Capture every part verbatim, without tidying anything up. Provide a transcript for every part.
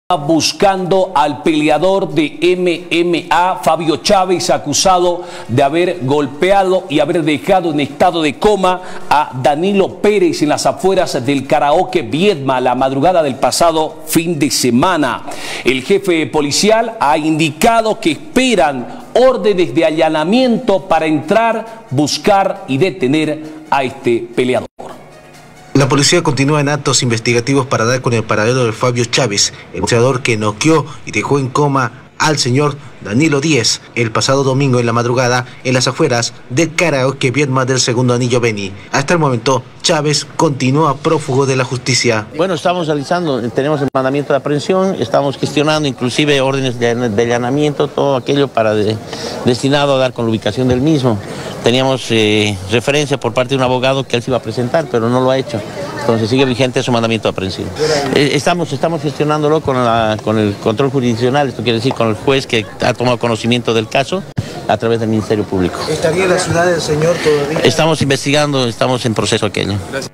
Buscando al peleador de M M A, Fabio Chávez, acusado de haber golpeado y haber dejado en estado de coma a Danilo Pérez en las afueras del karaoke Viedma la madrugada del pasado fin de semana. El jefe policial ha indicado que esperan órdenes de allanamiento para entrar, buscar y detener a este peleador. La policía continúa en actos investigativos para dar con el paradero de Fabio Chávez, el boxeador que noqueó y dejó en coma al señor Danilo Díez el pasado domingo en la madrugada en las afueras del karaoke Viedma del segundo anillo Beni. Hasta el momento, Chávez continúa prófugo de la justicia. Bueno, estamos realizando, tenemos el mandamiento de aprehensión, estamos gestionando inclusive órdenes de, de allanamiento, todo aquello para de, destinado a dar con la ubicación del mismo. Teníamos eh, referencia por parte de un abogado que él se iba a presentar, pero no lo ha hecho. Entonces sigue vigente su mandamiento de aprehensión. Eh, estamos, estamos gestionándolo con, la, con el control jurisdiccional, esto quiere decir con el juez que ha tomado conocimiento del caso a través del Ministerio Público. ¿Estaría en la ciudad del señor todavía? Estamos investigando, estamos en proceso aquello. Gracias.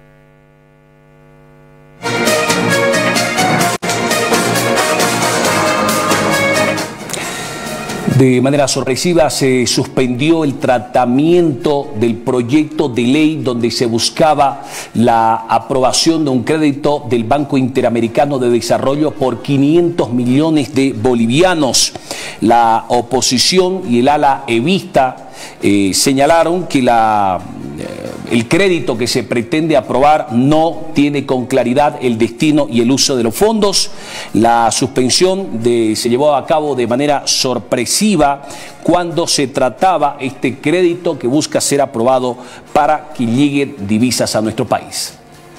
De manera sorpresiva se suspendió el tratamiento del proyecto de ley donde se buscaba la aprobación de un crédito del Banco Interamericano de Desarrollo por quinientos millones de bolivianos. La oposición y el ala evista eh, señalaron que la... Eh, El crédito que se pretende aprobar no tiene con claridad el destino y el uso de los fondos. La suspensión de, se llevó a cabo de manera sorpresiva cuando se trataba este crédito que busca ser aprobado para que lleguen divisas a nuestro país.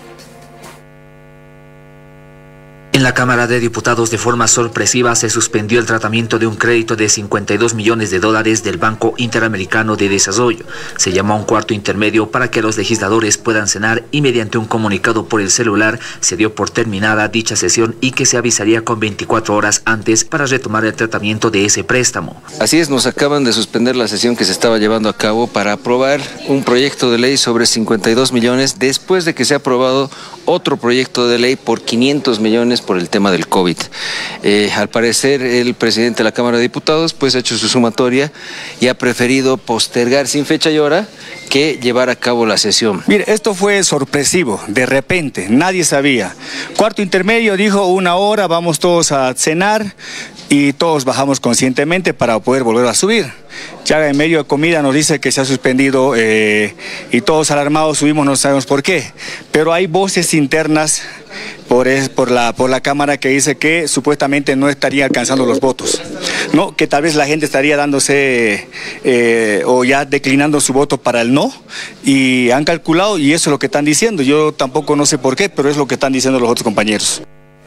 En la Cámara de Diputados, de forma sorpresiva, se suspendió el tratamiento de un crédito de cincuenta y dos millones de dólares del Banco Interamericano de Desarrollo. Se llamó a un cuarto intermedio para que los legisladores puedan cenar y mediante un comunicado por el celular se dio por terminada dicha sesión y que se avisaría con veinticuatro horas antes para retomar el tratamiento de ese préstamo. Así es, nos acaban de suspender la sesión que se estaba llevando a cabo para aprobar un proyecto de ley sobre cincuenta y dos millones después de que se ha aprobado otro proyecto de ley por quinientos millones por el tema del COVID. Eh, al parecer, el presidente de la Cámara de Diputados pues ha hecho su sumatoria y ha preferido postergar sin fecha y hora que llevar a cabo la sesión. Mire, esto fue sorpresivo, de repente, nadie sabía. Cuarto intermedio dijo una hora, vamos todos a cenar y todos bajamos conscientemente para poder volver a subir. Ya en medio de comida nos dice que se ha suspendido eh, y todos alarmados subimos, no sabemos por qué. Pero hay voces internas por, es, por, la, por la Cámara que dice que supuestamente no estaría alcanzando los votos, ¿no? Que tal vez la gente estaría dándose eh, o ya declinando su voto para el no, y han calculado y eso es lo que están diciendo. Yo tampoco no sé por qué, pero es lo que están diciendo los otros compañeros.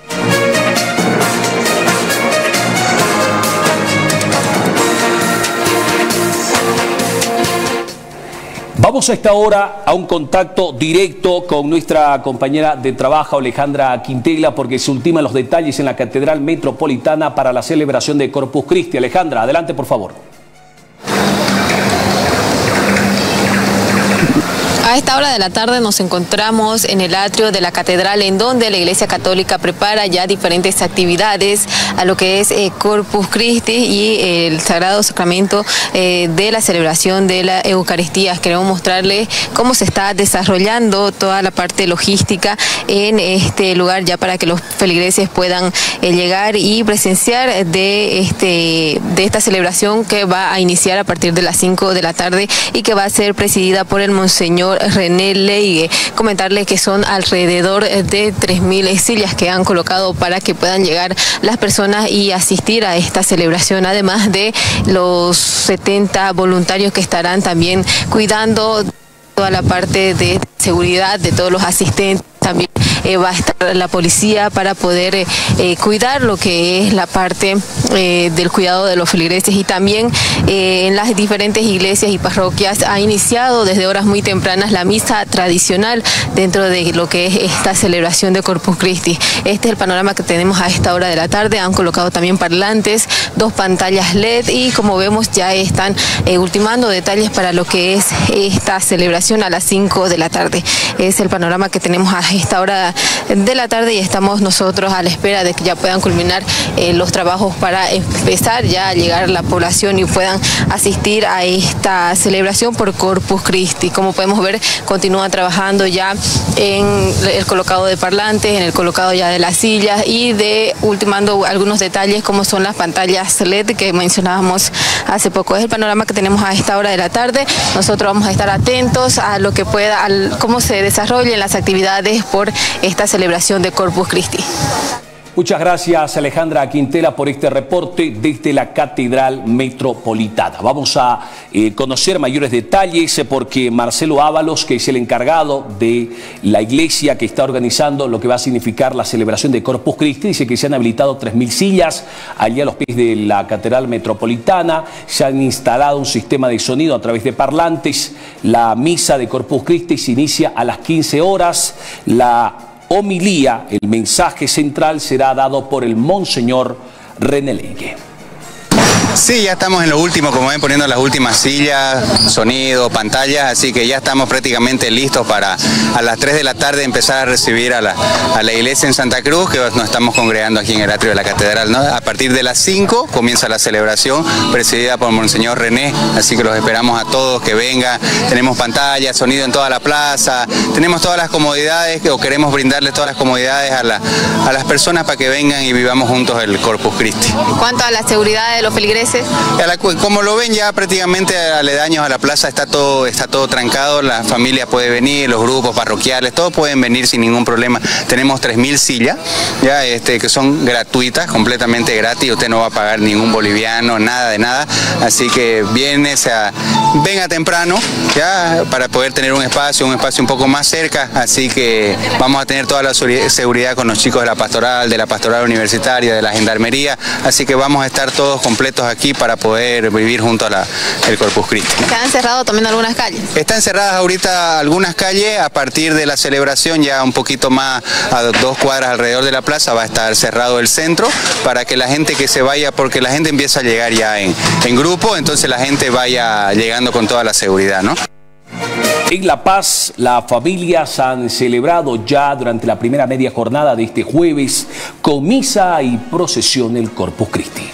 Vamos a esta hora a un contacto directo con nuestra compañera de trabajo, Alejandra Quintela, porque se ultiman los detalles en la Catedral Metropolitana para la celebración de Corpus Christi. Alejandra, adelante, por favor. A esta hora de la tarde nos encontramos en el atrio de la catedral, en donde la Iglesia Católica prepara ya diferentes actividades a lo que es eh, Corpus Christi y eh, el Sagrado Sacramento eh, de la celebración de la Eucaristía. Queremos mostrarles cómo se está desarrollando toda la parte logística en este lugar, ya para que los feligreses puedan eh, llegar y presenciar de, este, de esta celebración que va a iniciar a partir de las cinco de la tarde y que va a ser presidida por el Monseñor René Leigue. Comentarles que son alrededor de tres mil sillas que han colocado para que puedan llegar las personas y asistir a esta celebración, además de los setenta voluntarios que estarán también cuidando toda la parte de seguridad de todos los asistentes. También eh, va a estar la policía para poder eh, eh, cuidar lo que es la parte eh, del cuidado de los feligreses, y también eh, en las diferentes iglesias y parroquias ha iniciado desde horas muy tempranas la misa tradicional dentro de lo que es esta celebración de Corpus Christi. Este es el panorama que tenemos a esta hora de la tarde. Han colocado también parlantes, dos pantallas L E D y, como vemos, ya están eh, ultimando detalles para lo que es esta celebración a las cinco de la tarde. Es el panorama que tenemos a esta hora de la tarde y estamos nosotros a la espera de que ya puedan culminar eh, los trabajos para empezar ya a llegar a la población y puedan asistir a esta celebración por Corpus Christi. Como podemos ver, continúa trabajando ya en el colocado de parlantes, en el colocado ya de las sillas y de ultimando algunos detalles como son las pantallas L E D que mencionábamos hace poco. Es el panorama que tenemos a esta hora de la tarde. Nosotros vamos a estar atentos a lo que pueda, a cómo se desarrollen las actividades por esta celebración de Corpus Christi. Muchas gracias, Alejandra Quintela, por este reporte desde la Catedral Metropolitana. Vamos a eh, conocer mayores detalles eh, porque Marcelo Ábalos, que es el encargado de la iglesia que está organizando lo que va a significar la celebración de Corpus Christi, dice que se han habilitado tres mil sillas allí a los pies de la Catedral Metropolitana. Se han instalado un sistema de sonido a través de parlantes. La misa de Corpus Christi se inicia a las quince horas. La homilía, el mensaje central, será dado por el Monseñor René Leigue. Sí, ya estamos en lo último, como ven, poniendo las últimas sillas, sonido, pantallas, así que ya estamos prácticamente listos para a las tres de la tarde empezar a recibir a la, a la iglesia en Santa Cruz, que nos estamos congregando aquí en el atrio de la catedral, ¿no? A partir de las cinco comienza la celebración presidida por Monseñor René, así que los esperamos a todos que vengan. Tenemos pantallas, sonido en toda la plaza, tenemos todas las comodidades, o queremos brindarles todas las comodidades a, la, a las personas para que vengan y vivamos juntos el Corpus Christi. En cuanto a la seguridad de los feligreses, como lo ven, ya prácticamente aledaños a la plaza está todo, está todo trancado, la familia puede venir, los grupos parroquiales, todos pueden venir sin ningún problema. Tenemos tres mil sillas ya, este, que son gratuitas, completamente gratis, usted no va a pagar ningún boliviano, nada de nada, así que viene, o sea, venga temprano ya, para poder tener un espacio, un espacio un poco más cerca, así que vamos a tener toda la seguridad con los chicos de la pastoral, de la pastoral universitaria, de la gendarmería, así que vamos a estar todos completos aquí para poder vivir junto a la, el Corpus Christi. ¿Se han cerrado también algunas calles? Están cerradas ahorita algunas calles, a partir de la celebración ya un poquito más a dos cuadras alrededor de la plaza va a estar cerrado el centro para que la gente que se vaya, porque la gente empieza a llegar ya en, en grupo, entonces la gente vaya llegando con toda la seguridad, ¿no? En La Paz, las familias han celebrado ya durante la primera media jornada de este jueves con misa y procesión el Corpus Christi.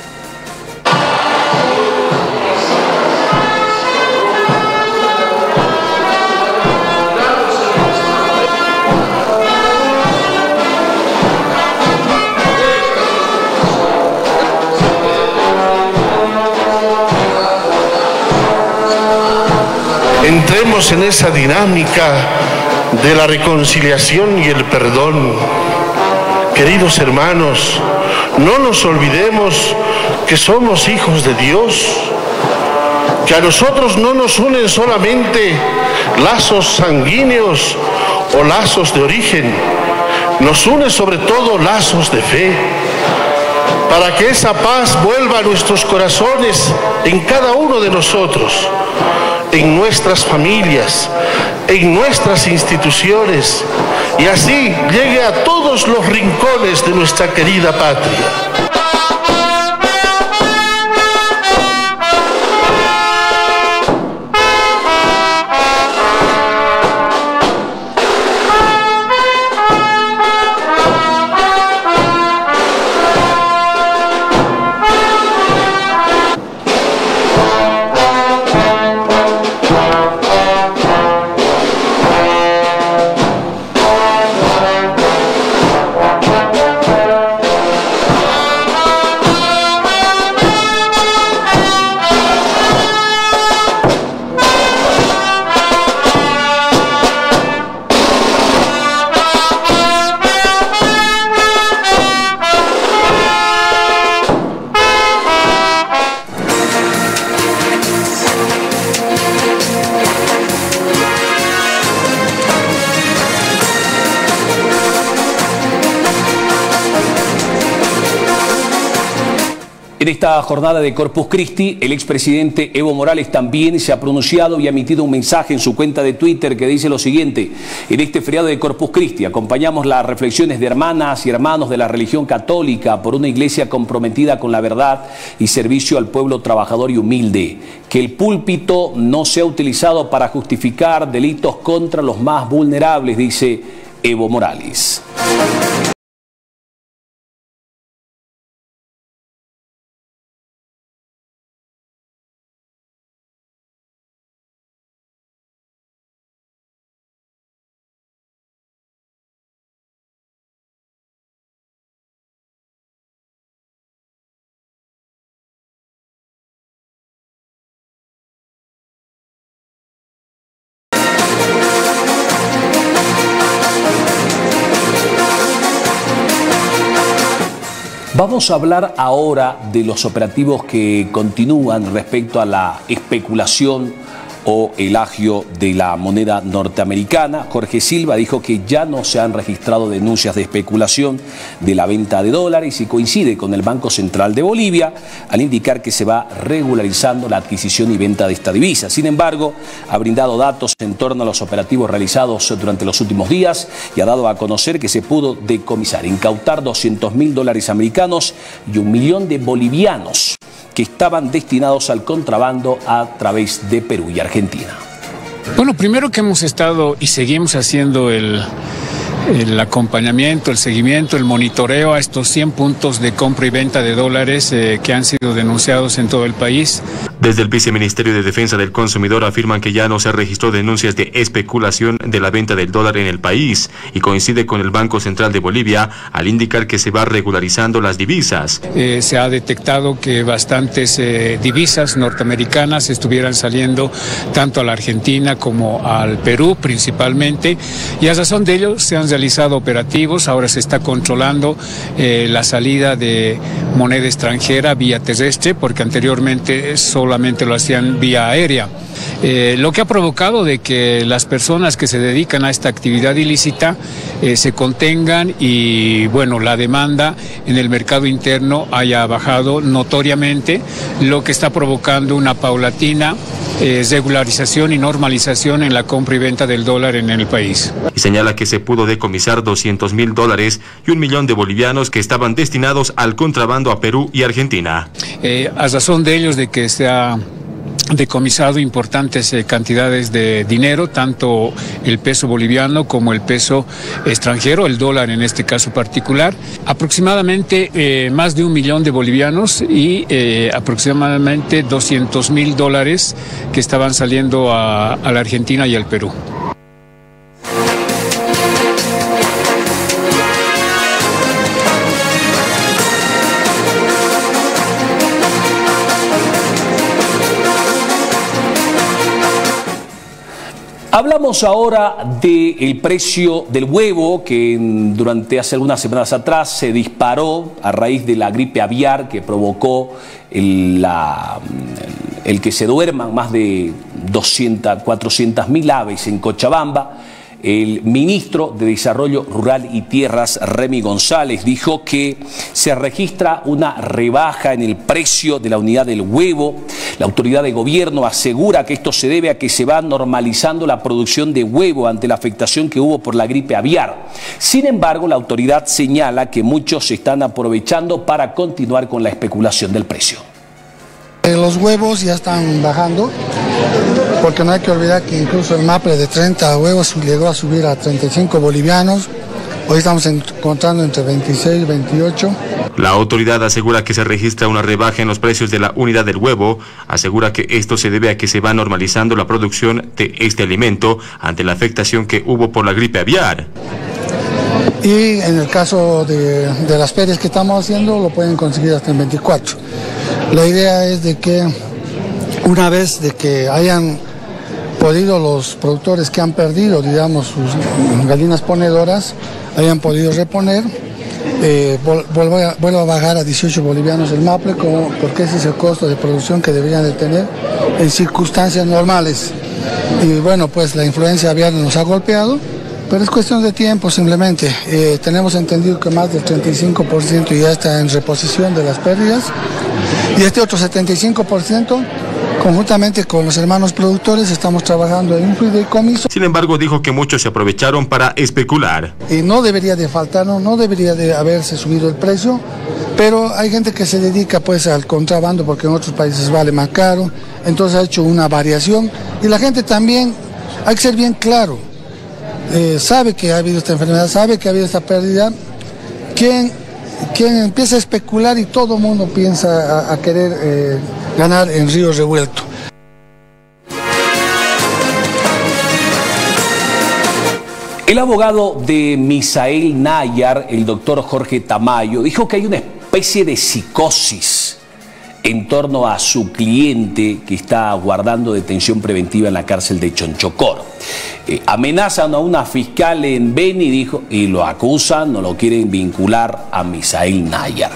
Entremos en esa dinámica de la reconciliación y el perdón. Queridos hermanos, no nos olvidemos que somos hijos de Dios, que a nosotros no nos unen solamente lazos sanguíneos o lazos de origen, nos unen sobre todo lazos de fe, para que esa paz vuelva a nuestros corazones en cada uno de nosotros, en nuestras familias, en nuestras instituciones, y así llegue a todos los rincones de nuestra querida patria. En esta jornada de Corpus Christi, el expresidente Evo Morales también se ha pronunciado y ha emitido un mensaje en su cuenta de Twitter que dice lo siguiente: en este feriado de Corpus Christi acompañamos las reflexiones de hermanas y hermanos de la religión católica por una iglesia comprometida con la verdad y servicio al pueblo trabajador y humilde. Que el púlpito no sea utilizado para justificar delitos contra los más vulnerables, dice Evo Morales. Vamos a hablar ahora de los operativos que continúan respecto a la especulación o el agio de la moneda norteamericana. Jorge Silva dijo que ya no se han registrado denuncias de especulación de la venta de dólares y coincide con el Banco Central de Bolivia al indicar que se va regularizando la adquisición y venta de esta divisa. Sin embargo, ha brindado datos en torno a los operativos realizados durante los últimos días y ha dado a conocer que se pudo decomisar, incautar doscientos mil dólares americanos y un millón de bolivianos que estaban destinados al contrabando a través de Perú y Argentina. Bueno, primero que hemos estado y seguimos haciendo el, el acompañamiento, el seguimiento, el monitoreo a estos cien puntos de compra y venta de dólares eh, que han sido denunciados en todo el país. Desde el Viceministerio de Defensa del Consumidor afirman que ya no se registró denuncias de especulación de la venta del dólar en el país y coincide con el Banco Central de Bolivia al indicar que se va regularizando las divisas. Eh, se ha detectado que bastantes eh, divisas norteamericanas estuvieran saliendo tanto a la Argentina como al Perú principalmente, y a razón de ello se han realizado operativos. Ahora se está controlando eh, la salida de moneda extranjera vía terrestre, porque anteriormente solo solamente lo hacían vía aérea, eh, lo que ha provocado de que las personas que se dedican a esta actividad ilícita eh, se contengan y bueno, la demanda en el mercado interno haya bajado notoriamente, lo que está provocando una paulatina eh, regularización y normalización en la compra y venta del dólar en el país. Y señala que se pudo decomisar doscientos mil dólares y un millón de bolivianos que estaban destinados al contrabando a Perú y Argentina. Eh, a razón de ellos de que se ha decomisado importantes eh, cantidades de dinero, tanto el peso boliviano como el peso extranjero, el dólar en este caso particular, aproximadamente eh, más de un millón de bolivianos y eh, aproximadamente doscientos mil dólares que estaban saliendo a, a la Argentina y al Perú. Hablamos ahora del precio del huevo que durante hace algunas semanas atrás se disparó a raíz de la gripe aviar que provocó el, la, el que se duerman más de doscientas, cuatrocientas mil aves en Cochabamba. El ministro de Desarrollo Rural y Tierras, Remy González, dijo que se registra una rebaja en el precio de la unidad del huevo. La autoridad de gobierno asegura que esto se debe a que se va normalizando la producción de huevo ante la afectación que hubo por la gripe aviar. Sin embargo, la autoridad señala que muchos se están aprovechando para continuar con la especulación del precio. Los huevos ya están bajando, porque no hay que olvidar que incluso el MAPRE de treinta huevos llegó a subir a treinta y cinco bolivianos. Hoy estamos encontrando entre veintiséis y veintiocho. La autoridad asegura que se registra una rebaja en los precios de la unidad del huevo. Asegura que esto se debe a que se va normalizando la producción de este alimento ante la afectación que hubo por la gripe aviar. Y en el caso de, de las ferias que estamos haciendo, lo pueden conseguir hasta en veinticuatro. La idea es de que una vez de que hayan podido los productores que han perdido, digamos, sus gallinas ponedoras, hayan podido reponer, eh, vuelva, vuelva a bajar a dieciocho bolivianos el MAPRE, como, porque ese es el costo de producción que deberían de tener en circunstancias normales. Y bueno, pues la influencia aviar nos ha golpeado, pero es cuestión de tiempo simplemente. Eh, tenemos entendido que más del treinta y cinco por ciento ya está en reposición de las pérdidas, y este otro setenta y cinco por ciento, conjuntamente con los hermanos productores, estamos trabajando en un fideicomiso. Sin embargo, dijo que muchos se aprovecharon para especular. Y no debería de faltar, no, no debería de haberse subido el precio, pero hay gente que se dedica pues al contrabando porque en otros países vale más caro, entonces ha hecho una variación. Y la gente también, hay que ser bien claro, eh, sabe que ha habido esta enfermedad, sabe que ha habido esta pérdida, quien, quien empieza a especular y todo el mundo piensa a, a querer eh, ganar en río revuelto. El abogado de Misael Nayar, el doctor Jorge Tamayo, dijo que hay una especie de psicosis en torno a su cliente que está guardando detención preventiva en la cárcel de Chonchocoro. Eh, amenazan a una fiscal en Beni, dijo, y lo acusan, no lo quieren vincular a Misael Nayar.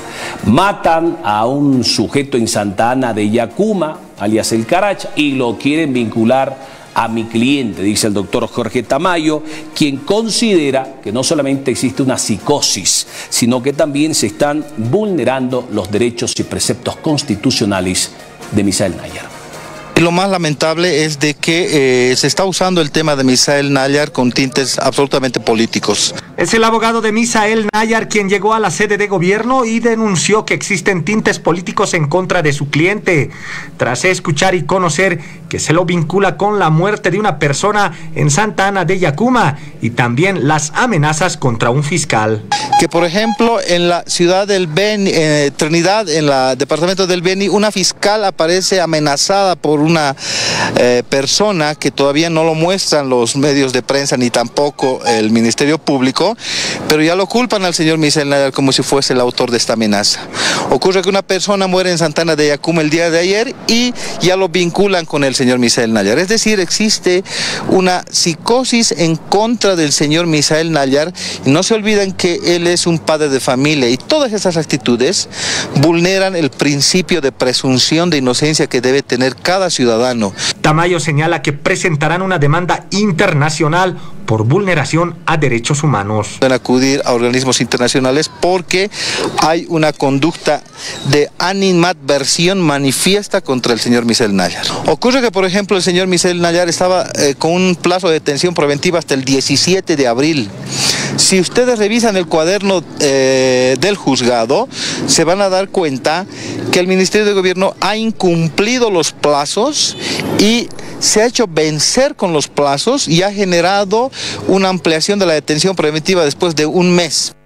Matan a un sujeto en Santa Ana de Yacuma, alias El Caracha, y lo quieren vincular a mi cliente, dice el doctor Jorge Tamayo, quien considera que no solamente existe una psicosis, sino que también se están vulnerando los derechos y preceptos constitucionales de Misael Nayar. Y lo más lamentable es de que eh, se está usando el tema de Misael Nayar con tintes absolutamente políticos. Es el abogado de Misael Nayar quien llegó a la sede de gobierno y denunció que existen tintes políticos en contra de su cliente, tras escuchar y conocer que se lo vincula con la muerte de una persona en Santa Ana de Yacuma y también las amenazas contra un fiscal. Que por ejemplo en la ciudad del Beni, eh, Trinidad, en el departamento del Beni, una fiscal aparece amenazada por una eh, persona que todavía no lo muestran los medios de prensa ni tampoco el Ministerio Público, pero ya lo culpan al señor Misael Nayar como si fuese el autor de esta amenaza. Ocurre que una persona muere en Santa Ana de Yacuma el día de ayer y ya lo vinculan con el señor Misael Nayar. Es decir, existe una psicosis en contra del señor Misael Nayar y no se olviden que él es un padre de familia y todas esas actitudes vulneran el principio de presunción de inocencia que debe tener cada ciudadano. Tamayo señala que presentarán una demanda internacional por vulneración a derechos humanos. Pueden acudir a organismos internacionales porque hay una conducta de animadversión manifiesta contra el señor Misael Nayar. Ocurre que, por ejemplo, el señor Misael Nayar estaba eh, con un plazo de detención preventiva hasta el diecisiete de abril. Si ustedes revisan el cuaderno eh, del juzgado, se van a dar cuenta que el Ministerio de Gobierno ha incumplido los plazos y se ha hecho vencer con los plazos y ha generado una ampliación de la detención preventiva después de un mes.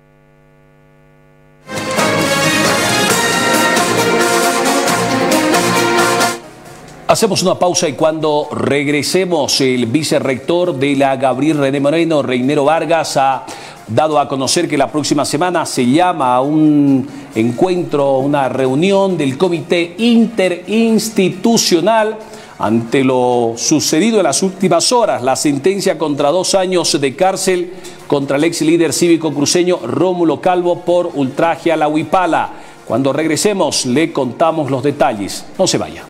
Hacemos una pausa y cuando regresemos, el vicerrector de la Gabriel René Moreno, Reinero Vargas, ha dado a conocer que la próxima semana se llama a un encuentro, una reunión del Comité Interinstitucional ante lo sucedido en las últimas horas, la sentencia contra dos años de cárcel contra el ex líder cívico cruceño Rómulo Calvo por ultraje a la huipala. Cuando regresemos le contamos los detalles. No se vaya.